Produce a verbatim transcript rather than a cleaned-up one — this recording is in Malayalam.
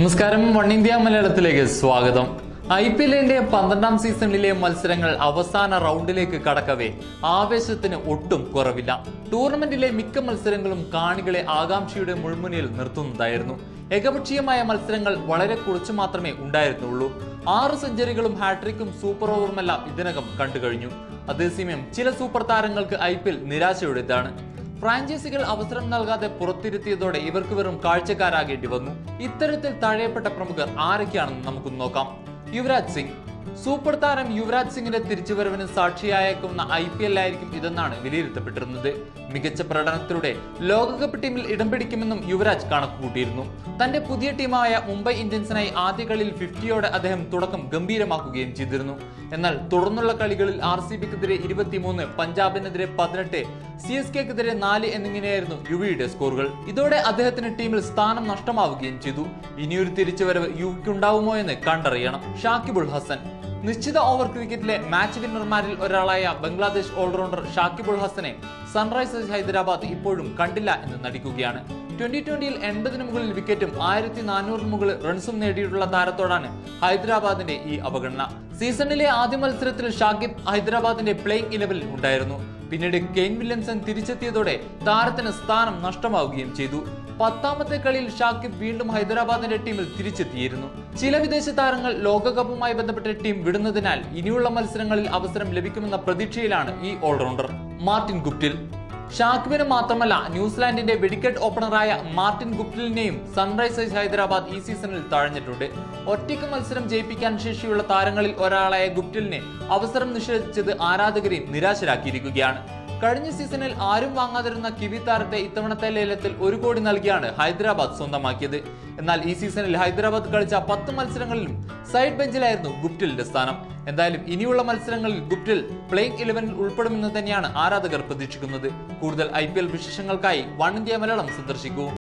നമസ്കാരം, വണ്ണിന്ത്യ മലയാളത്തിലേക്ക് സ്വാഗതം. ഐ പി എല്ലിന്റെ പന്ത്രണ്ടാം സീസണിലെ മത്സരങ്ങൾ അവസാന റൗണ്ടിലേക്ക് കടക്കവേ ആവേശത്തിന് ഒട്ടും കുറവില്ല. ടൂർണമെന്റിലെ മിക്ക മത്സരങ്ങളും കാണികളെ ആകാംക്ഷയുടെ മുൾമുനയിൽ നിർത്തുന്നതായിരുന്നു. ഏകപക്ഷീയമായ മത്സരങ്ങൾ വളരെ കുറച്ചു മാത്രമേ ഉണ്ടായിരുന്നുള്ളൂ. ആറ് സെഞ്ചുറികളും ഹാട്രിക്കും സൂപ്പർ ഓവറുമെല്ലാം ഇതിനകം കണ്ടുകഴിഞ്ഞു. അതേസമയം ചില സൂപ്പർ താരങ്ങൾക്ക് ഐ പി എൽ നിരാശയുടേതാണ്. ഫ്രാഞ്ചൈസികൾ അവസരം നൽകാതെ പുറത്തിരുത്തിയതോടെ ഇവർക്ക് വെറും കാഴ്ചക്കാരാകേണ്ടി വന്നു. ഇത്തരത്തിൽ തഴയപ്പെട്ട പ്രമുഖർ ആരൊക്കെയാണെന്ന് നമുക്ക് നോക്കാം. യുവരാജ് സിംഗ്. സൂപ്പർ താരം യുവരാജ് സിംഗിന്റെ തിരിച്ചുവരവിന് സാക്ഷിയായേക്കുന്ന ഐ പി എൽ ആയിരിക്കും ഇതെന്നാണ് വിലയിരുത്തപ്പെട്ടിരുന്നത്. മികച്ച പ്രകടനത്തിലൂടെ ലോകകപ്പ് ടീമിൽ ഇടം പിടിക്കുമെന്നും യുവരാജ് കണക്കുകൂട്ടിയിരുന്നു. തന്റെ പുതിയ ടീമായ മുംബൈ ഇന്ത്യൻസിനായി ആദ്യ കളിയിൽ ഫിഫ്റ്റിയോടെ അദ്ദേഹം തുടക്കം ഗംഭീരമാക്കുകയും ചെയ്തിരുന്നു. എന്നാൽ തുടർന്നുള്ള കളികളിൽ ആർ സി ബിക്കെതിരെ ഇരുപത്തിമൂന്ന്, പഞ്ചാബിനെതിരെ പതിനെട്ട്, സി എസ് കെക്കെതിരെ നാല് എന്നിങ്ങനെയായിരുന്നു യുവിയുടെ സ്കോറുകൾ. ഇതോടെ അദ്ദേഹത്തിന് ടീമിൽ സ്ഥാനം നഷ്ടമാവുകയും ചെയ്തു. ഇനിയൊരു തിരിച്ചുവരവ് യുവിക്കുണ്ടാവുമോ എന്ന് കണ്ടറിയണം. ഷാക്കിബുൾ ഹസൻ. നിശ്ചിത ഓവർ ക്രിക്കറ്റിലെ മാച്ച് വിന്നർമാരിൽ ഒരാളായ ബംഗ്ലാദേശ് ഓൾറൗണ്ടർ ഷാക്കിബുൾ ഹസനെ സൺറൈസേഴ്സ് ഹൈദരാബാദ് ഇപ്പോഴും കണ്ടില്ല എന്ന് നടിക്കുകയാണ്. ട്വന്റി ട്വന്റിയിൽ എൺപതിന് മുകളിൽ വിക്കറ്റും ആയിരത്തി നാനൂറിന് മുകളിൽ റൺസും നേടിയിട്ടുള്ള താരത്തോടാണ് ഹൈദരാബാദിന്റെ ഈ അവഗണന. സീസണിലെ ആദ്യ മത്സരത്തിൽ ഷാക്കിബ് ഹൈദരാബാദിന്റെ പ്ലേയിങ് ഇലവനിൽ ഉണ്ടായിരുന്നു. പിന്നീട് കെയ്ൻ വില്യംസൺ തിരിച്ചെത്തിയതോടെ താരത്തിന് സ്ഥാനം നഷ്ടമാവുകയും ചെയ്തു. പത്താമത്തെ കളിയിൽ ഷാക്കിബ് വീണ്ടും ഹൈദരാബാദിന്റെ ടീമിൽ തിരിച്ചെത്തിയിരുന്നു. ചില വിദേശ താരങ്ങൾ ലോകകപ്പുമായി ബന്ധപ്പെട്ട ടീം വിടുന്നതിനാൽ ഇനിയുള്ള മത്സരങ്ങളിൽ അവസരം ലഭിക്കുമെന്ന പ്രതീക്ഷയിലാണ് ഈ ഓൾറൗണ്ടർ. Martin Guptill. ഷാക്കിബിന് മാത്രമല്ല, ന്യൂസിലാൻഡിന്റെ വെടിക്കെട്ട് ഓപ്പണറായ മാർട്ടിൻ ഗുപ്റ്റിലിനെയും സൺറൈസേഴ്സ് ഹൈദരാബാദ് ഈ സീസണിൽ തഴഞ്ഞിട്ടുണ്ട്. ഒറ്റയ്ക്ക് മത്സരം ജയിപ്പിക്കാൻ ശേഷിയുള്ള താരങ്ങളിൽ ഒരാളായ ഗുപ്റ്റിലിനെ അവസരം നിഷേധിച്ചത് ആരാധകരെയും നിരാശരാക്കിയിരിക്കുകയാണ്. കഴിഞ്ഞ സീസണിൽ ആരും വാങ്ങാതിരുന്ന കിവി താരത്തെ ഇത്തവണത്തെ ലേലത്തിൽ ഒരു കോടി നൽകിയാണ് ഹൈദരാബാദ് സ്വന്തമാക്കിയത്. എന്നാൽ ഈ സീസണിൽ ഹൈദരാബാദ് കളിച്ച പത്ത് മത്സരങ്ങളിലും സൈഡ് ബെഞ്ചിലായിരുന്നു ഗുപ്റ്റിലിന്റെ സ്ഥാനം. എന്തായാലും ഇനിയുള്ള മത്സരങ്ങളിൽ ഗുപ്റ്റിൽ പ്ലേയിങ് ഇലവനിൽ ഉൾപ്പെടുമെന്ന് തന്നെയാണ് ആരാധകർ പ്രതീക്ഷിക്കുന്നത്. കൂടുതൽ ഐ പി എൽ വിശേഷങ്ങൾക്കായി വൺ ഇന്ത്യ മലയാളം സന്ദർശിക്കൂ.